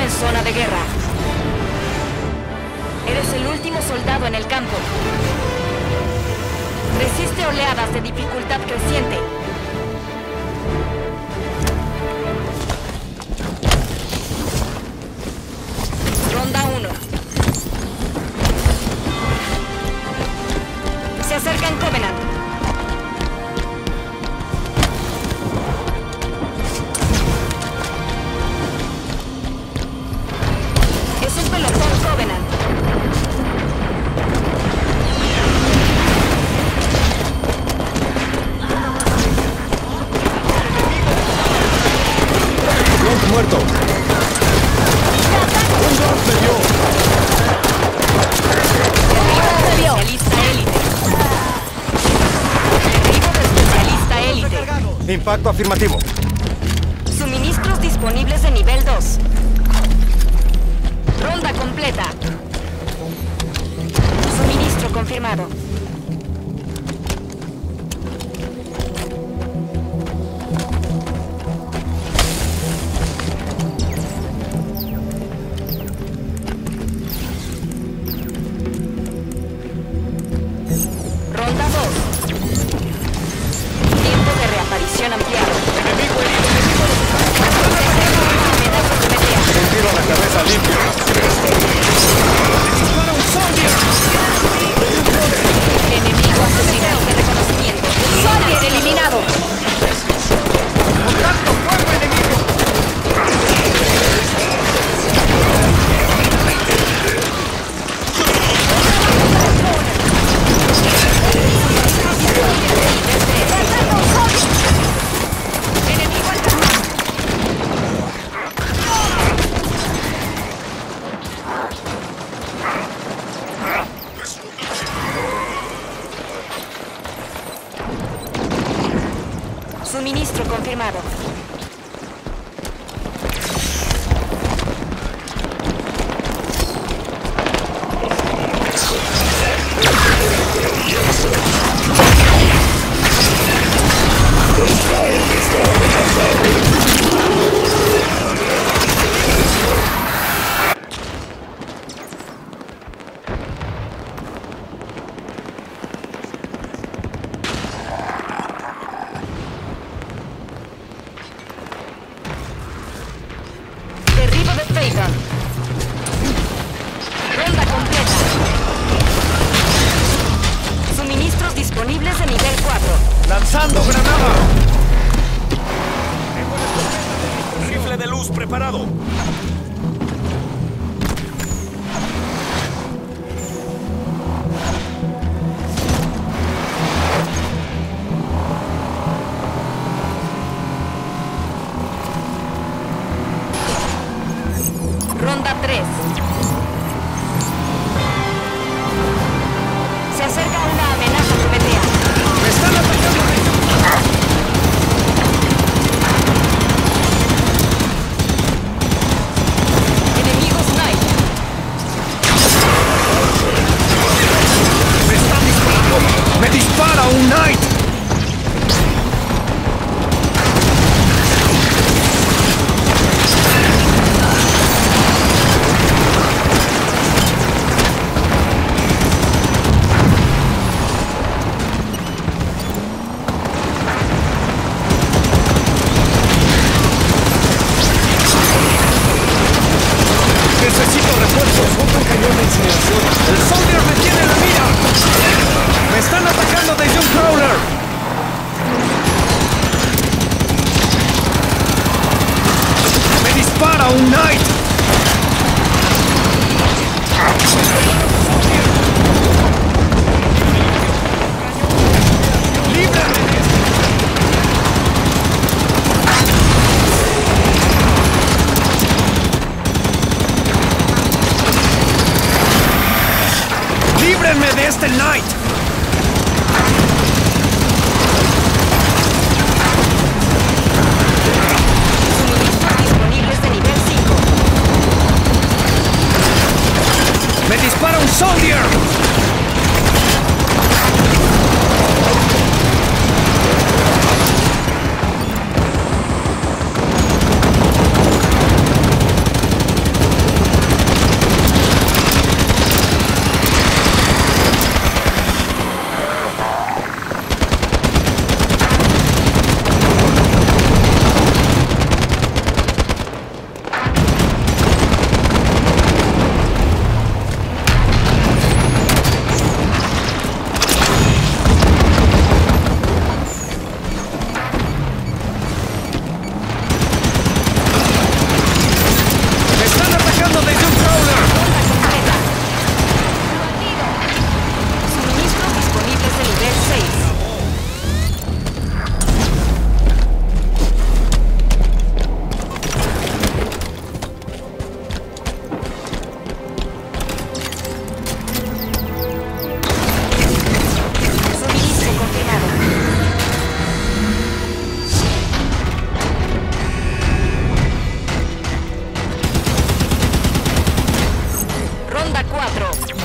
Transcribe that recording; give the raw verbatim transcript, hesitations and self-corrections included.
en zona de guerra. Eres el último soldado en el campo. Resiste oleadas de dificultad creciente. Ronda uno. Se acerca en Covenant. Es un pelotón Covenant. Muerto. Un drop me dio. Especialista élite. Derribo de especialista élite. Impacto afirmativo. Suministros disponibles de nivel dos. Ronda completa. Suministro confirmado. Ronda dos. Tiempo de reaparición ampliado. Enemigo herido. Un tiro a la cabeza limpio. ¡Dispara un Soldier! Enemigo asesinado de reconocimiento. Soldier eliminado. ¡Contacto! ¡Fuego enemigo! Enemigo alcanzado. Suministro confirmado. Derribo de Phaeton. Ronda completa. Suministros disponibles de nivel cuatro. ¡Lanzando granada! Rifle de luz preparado. Ronda tres. Se acerca una amenaza prometea. ¡Me están atacando! Enemigos Knight. ¡Me están disparando! ¡Me dispara un Knight! Necesito refuerzos. Otro cañón de incineración. ¡El Soldier me tiene la mira! ¡Me están atacando desde un crawler! ¡Me dispara un Knight! ¡Líbrame de esto! ¡Líbrenme de este Knight! Suministros disponibles de nivel cinco. ¡Me dispara un Soldier! centro.